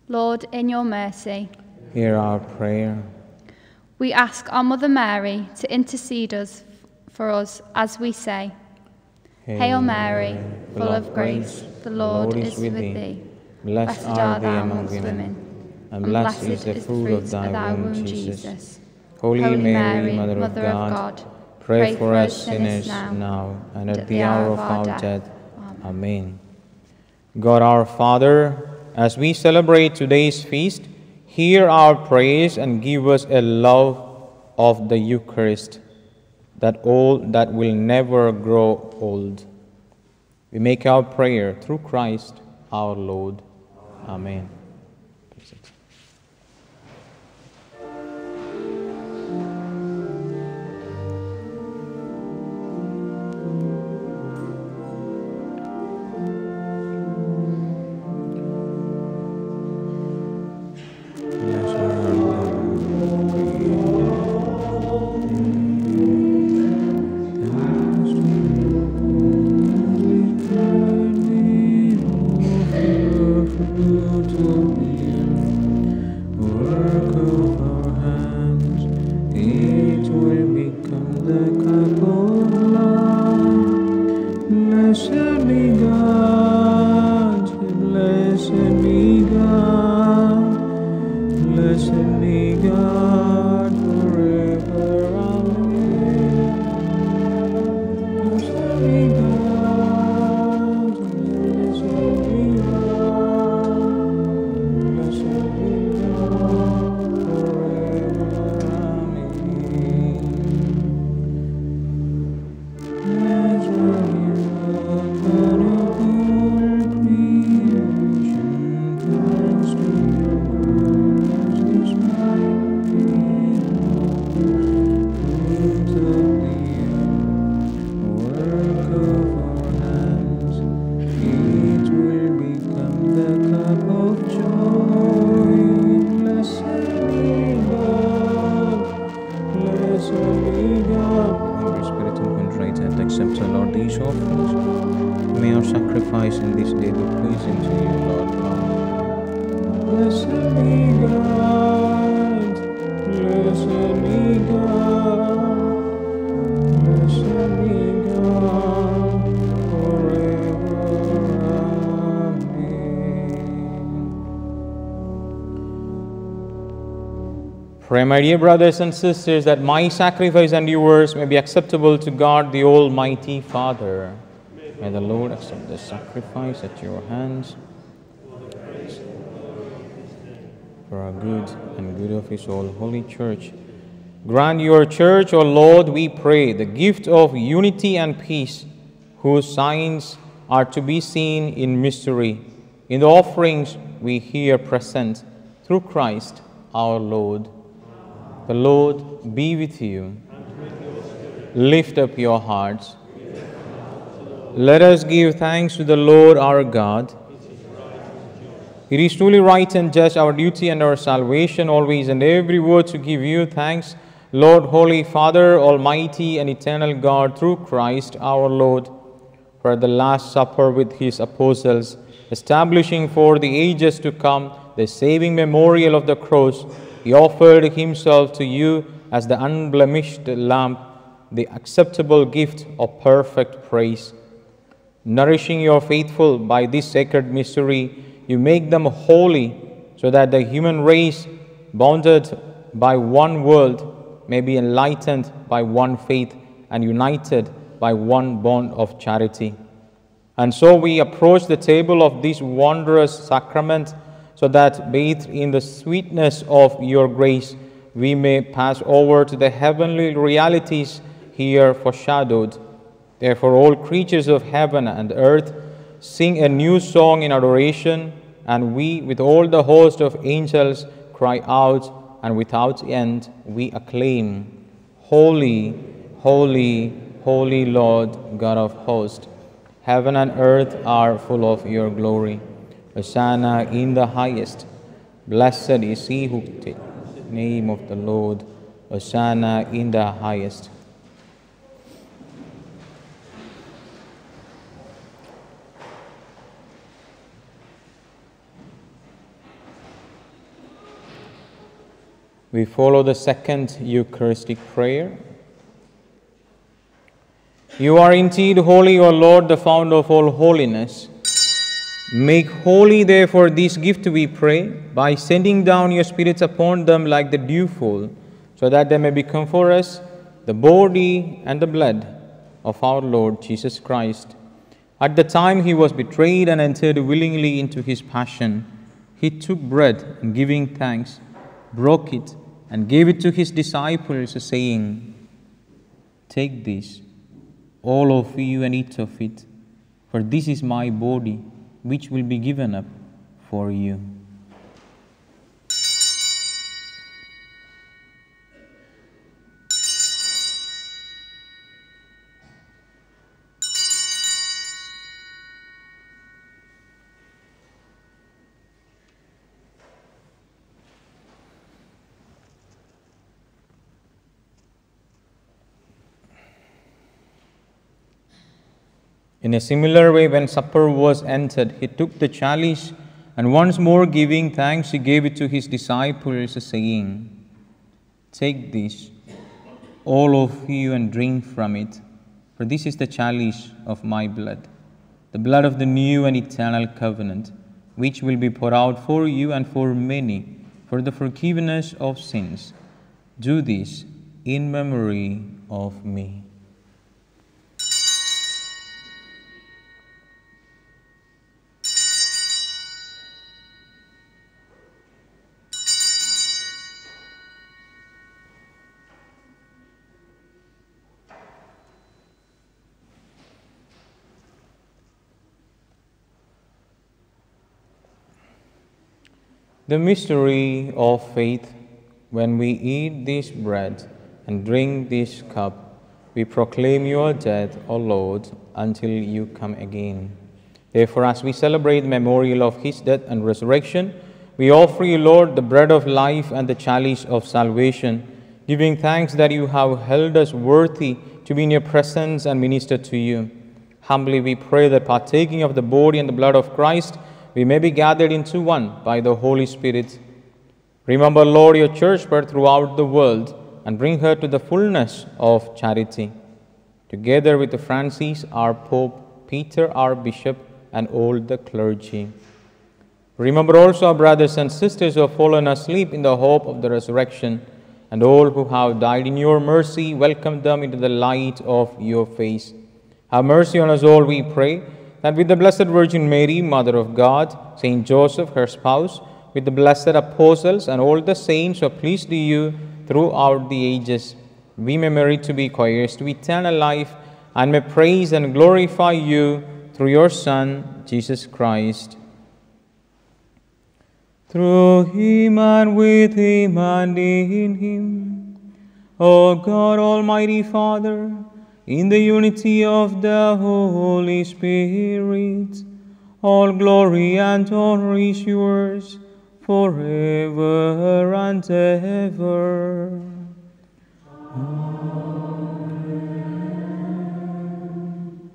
Lord, in your mercy, hear our prayer. we ask our Mother Mary to intercede us for us as we say, Hail Mary, full of grace, the Lord is with thee. Blessed are thee among women, and blessed is the fruit of thy womb, Jesus. Holy Mary, Mother of God, pray for us sinners now and at the hour of our death. Amen. God our Father, as we celebrate today's feast, hear our praise and give us a love of the Eucharist, that all that will never grow old. We make our prayer through Christ our Lord. Amen. Pray, my dear brothers and sisters, that my sacrifice and yours may be acceptable to God, the Almighty Father. May the Lord accept the sacrifice at your hands for our good and good of His all holy Church. Grant your Church, O Lord, we pray, the gift of unity and peace, whose signs are to be seen in mystery, in the offerings we here present, through Christ our Lord. The Lord be with you. Lift up your hearts. Let us give thanks to the Lord our God. It is truly right and just, our duty and our salvation, always and every word to give you thanks, Lord, Holy Father, Almighty and eternal God, through Christ our Lord. For at the Last Supper with His apostles, establishing for the ages to come the saving memorial of the cross, He offered Himself to you as the unblemished lamb, the acceptable gift of perfect praise. Nourishing your faithful by this sacred mystery, you make them holy, so that the human race, bounded by one world, may be enlightened by one faith and united by one bond of charity. And so we approach the table of this wondrous sacrament, so that, bathed in the sweetness of your grace, we may pass over to the heavenly realities here foreshadowed. Therefore, all creatures of heaven and earth sing a new song in adoration, and we, with all the host of angels, cry out, and without end we acclaim, Holy, holy, holy Lord, God of hosts. Heaven and earth are full of your glory. Hosanna in the highest. Blessed is he who takes the name of the Lord. Hosanna in the highest. We follow the second Eucharistic prayer. You are indeed holy, O Lord, the founder of all holiness. Make holy, therefore, this gift, we pray, by sending down your Spirit upon them like the dewfall, so that they may become for us the body and the blood of our Lord Jesus Christ. At the time he was betrayed and entered willingly into his passion, he took bread and, giving thanks, broke it and gave it to his disciples, saying, "Take this, all of you, and eat of it, for this is my body, which will be given up for you." In a similar way, when supper was ended, he took the chalice, and once more giving thanks, he gave it to his disciples, saying, "Take this, all of you, and drink from it, for this is the chalice of my blood, the blood of the new and eternal covenant, which will be poured out for you and for many for the forgiveness of sins. Do this in memory of me." The mystery of faith. When we eat this bread and drink this cup, we proclaim your death, O Lord, until you come again. Therefore, as we celebrate the memorial of his death and resurrection, we offer you, Lord, the bread of life and the chalice of salvation, giving thanks that you have held us worthy to be in your presence and minister to you. Humbly we pray that, partaking of the body and the blood of Christ, we may be gathered into one by the Holy Spirit. Remember, Lord, your church spread throughout the world, and bring her to the fullness of charity. Together with Francis, our Pope, Peter, our Bishop, and all the clergy. Remember also our brothers and sisters who have fallen asleep in the hope of the resurrection, and all who have died in your mercy. Welcome them into the light of your face. Have mercy on us all, we pray, that with the Blessed Virgin Mary, Mother of God, Saint Joseph, her spouse, with the blessed apostles and all the saints who are pleased to you throughout the ages, we may merit to be co-heirs to eternal life, and may praise and glorify you through your Son, Jesus Christ. Through him, and with him, and in him, O God, Almighty Father, in the unity of the Holy Spirit, all glory and honor is yours forever and ever. Amen.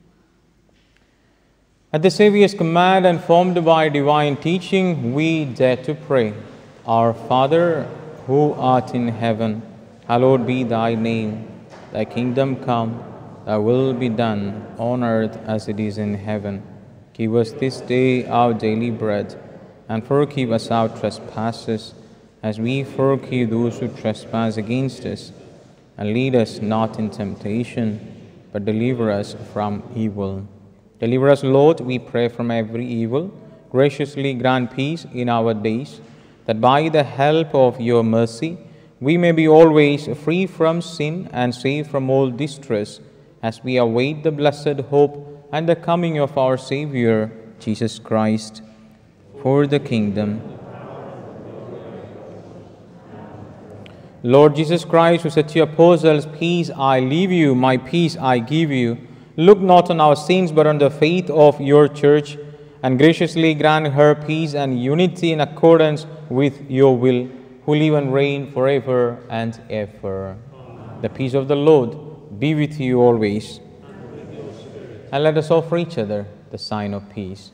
At the Saviour's command and formed by divine teaching, we dare to pray. Our Father, who art in heaven, hallowed be thy name. Thy kingdom come, thy will be done, on earth as it is in heaven. Give us this day our daily bread, and forgive us our trespasses, as we forgive those who trespass against us. And lead us not in temptation, but deliver us from evil. Deliver us, Lord, we pray, from every evil. Graciously grant peace in our days, that by the help of your mercy, we may be always free from sin and safe from all distress, as we await the blessed hope and the coming of our Savior, Jesus Christ. For the kingdom. Lord Jesus Christ, who said to your apostles, "Peace I leave you, my peace I give you," look not on our sins, but on the faith of your church, and graciously grant her peace and unity in accordance with your will, who live and reign forever and ever. Amen. The peace of the Lord be with you always. And with your spirit. And let us offer each other the sign of peace.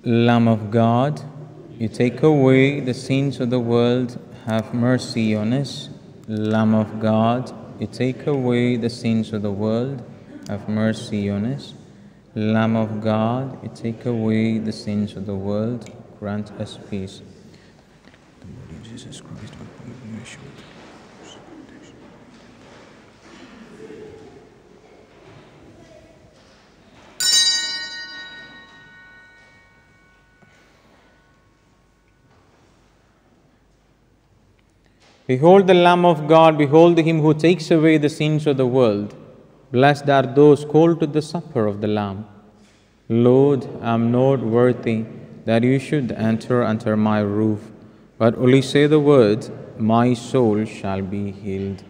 Lamb of God, you take away the sins of the world, have mercy on us. Lamb of God, you take away the sins of the world, have mercy on us. Lamb of God, you take away the sins of the world, grant us peace. The body of Jesus Christ, behold the Lamb of God, behold him who takes away the sins of the world. Blessed are those called to the supper of the Lamb. Lord, I am not worthy that you should enter under my roof, but only say the word, my soul shall be healed.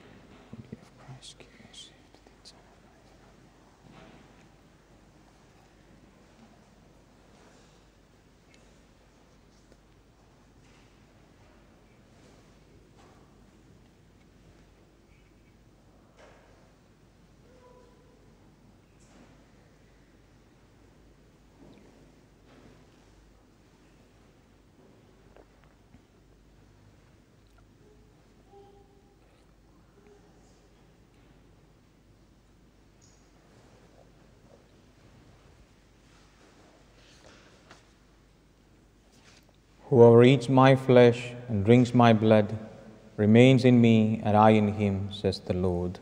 Whoever eats my flesh and drinks my blood remains in me, and I in him, says the Lord.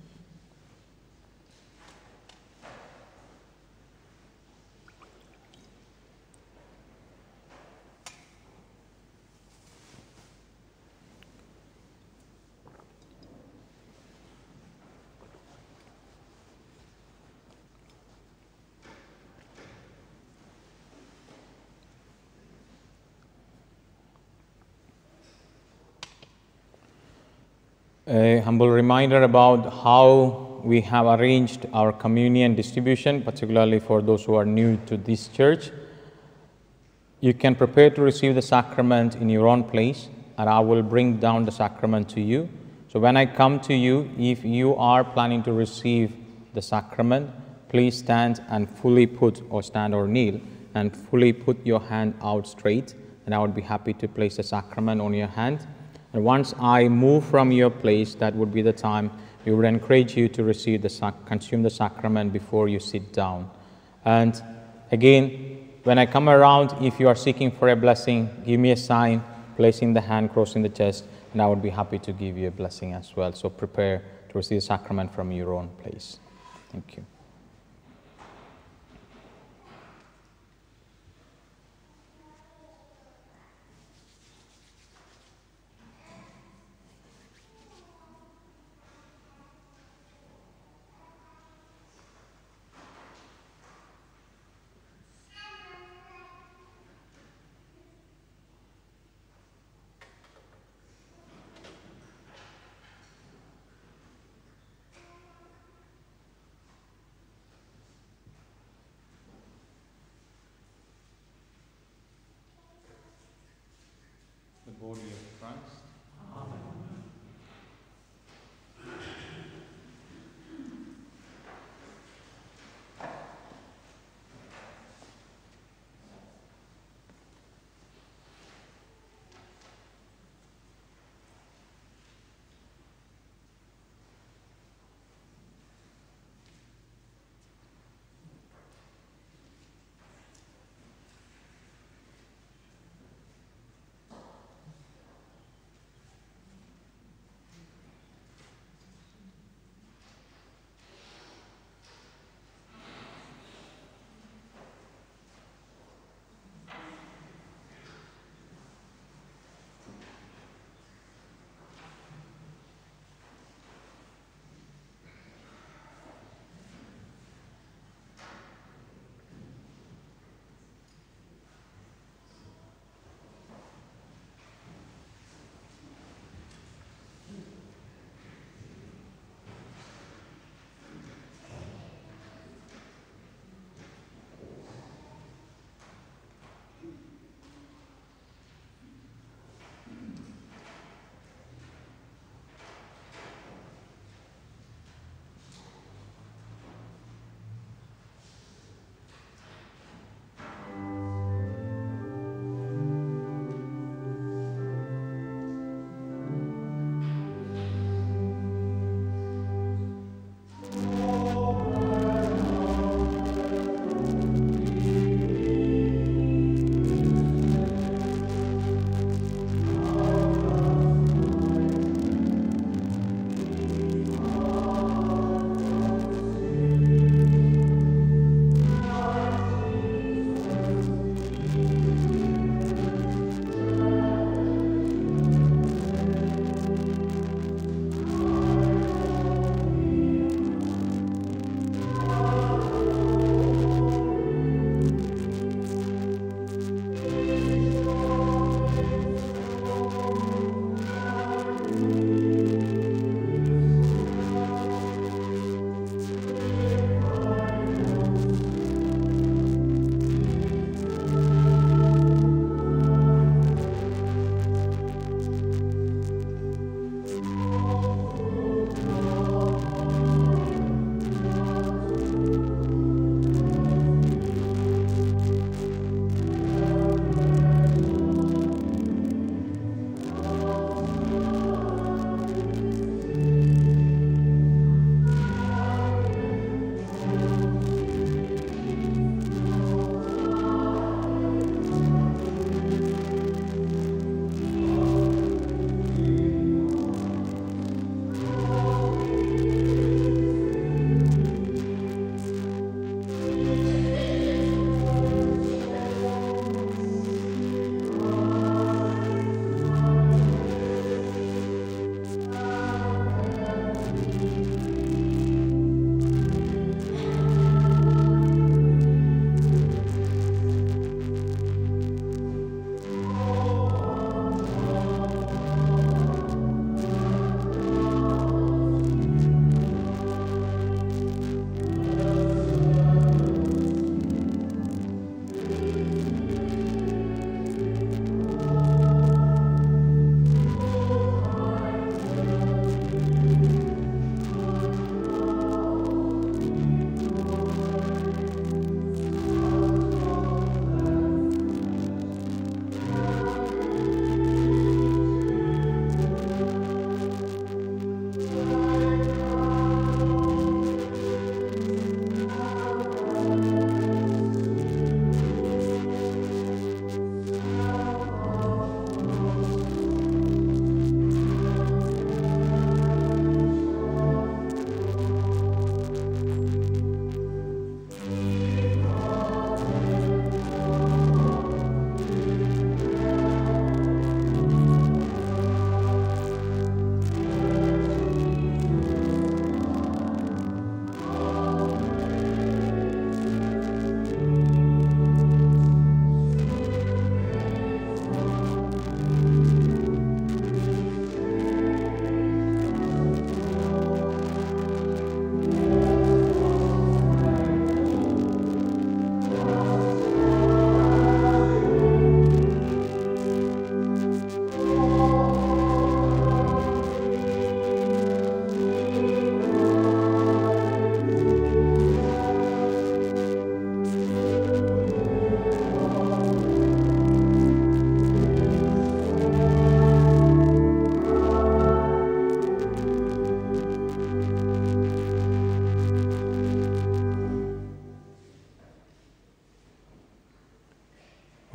A humble reminder about how we have arranged our communion distribution, particularly for those who are new to this church. You can prepare to receive the sacrament in your own place, and I will bring down the sacrament to you. So when I come to you, if you are planning to receive the sacrament, please stand and fully put, or stand or kneel, and fully put your hand out straight, and I would be happy to place the sacrament on your hand. And once I move from your place, that would be the time we would encourage you to receive the sac consume the sacrament before you sit down. And again, when I come around, if you are seeking for a blessing, give me a sign, placing the hand, crossing the chest, and I would be happy to give you a blessing as well. So prepare to receive the sacrament from your own place. Thank you.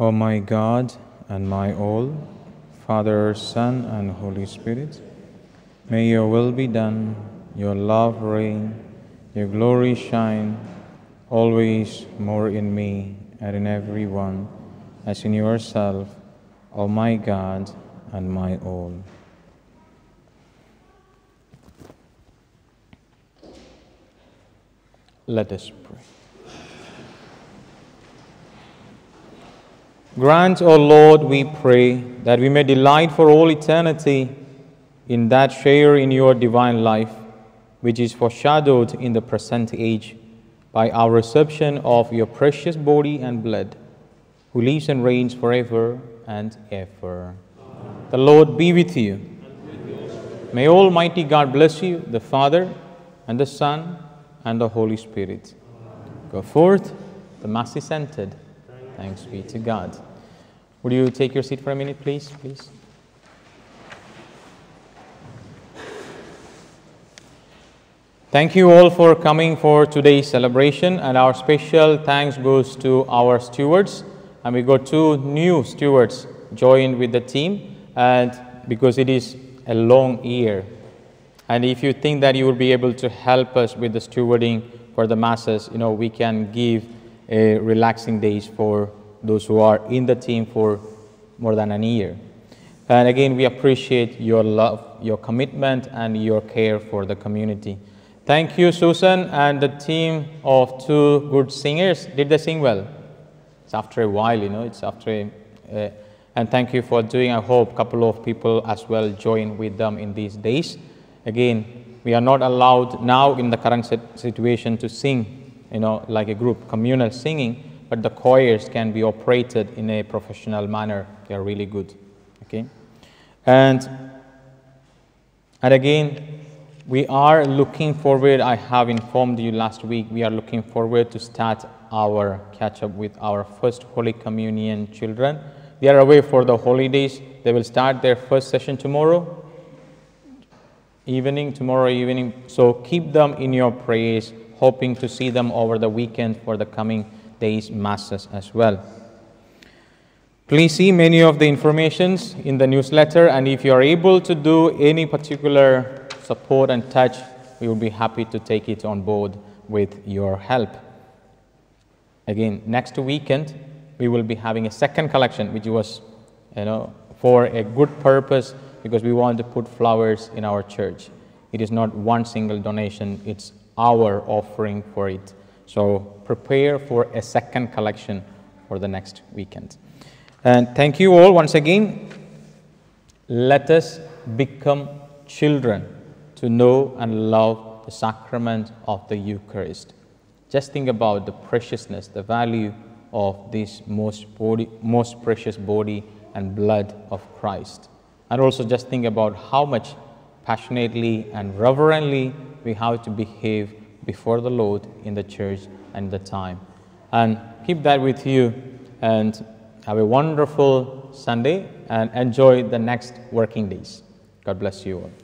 O my God and my all, Father, Son, and Holy Spirit, may your will be done, your love reign, your glory shine, always more in me and in every one, as in yourself, O my God and my all. Let us pray. Grant, O Lord, we pray, that we may delight for all eternity in that share in your divine life, which is foreshadowed in the present age by our reception of your precious body and blood, who lives and reigns forever and ever. Amen. The Lord be with you. With may Almighty God bless you, the Father, and the Son, and the Holy Spirit. Amen. Go forth, the Mass is ended. Thanks be to God. Would you take your seat for a minute, please? Please. Thank you all for coming for today's celebration, and our special thanks goes to our stewards. And we got two new stewards joined with the team, and because it is a long year. And if you think that you will be able to help us with the stewarding for the masses, you know, we can give a relaxing days for those who are in the team for more than a year. And again, we appreciate your love, your commitment, and your care for the community. Thank you, Susan, and the team of two good singers. Did they sing well? It's after a while, you know, it's after a, uh, and thank you for doing. I hope a couple of people as well join with them in these days. Again, we are not allowed now in the current situation to sing, you know, like a group, communal singing, but the choirs can be operated in a professional manner. They are really good, okay? And, and again, we are looking forward, I have informed you last week, we are looking forward to start our catch-up with our first Holy Communion children. They are away for the holidays. They will start their first session tomorrow evening, tomorrow evening. So keep them in your prayers, hoping to see them over the weekend for the coming days' masses as well. Please see many of the informations in the newsletter, and if you are able to do any particular support and touch, we will be happy to take it on board with your help. Again, next weekend, we will be having a second collection, which was, you know, for a good purpose, because we want to put flowers in our church. It is not one single donation, it's our offering for it. So prepare for a second collection for the next weekend. And thank you all once again. Let us become children to know and love the sacrament of the Eucharist. Just think about the preciousness, the value of this most body, most precious body and blood of Christ. And also just think about how much passionately and reverently we have to behave before the Lord in the church and the time. And keep that with you, and have a wonderful Sunday, and enjoy the next working days. God bless you all.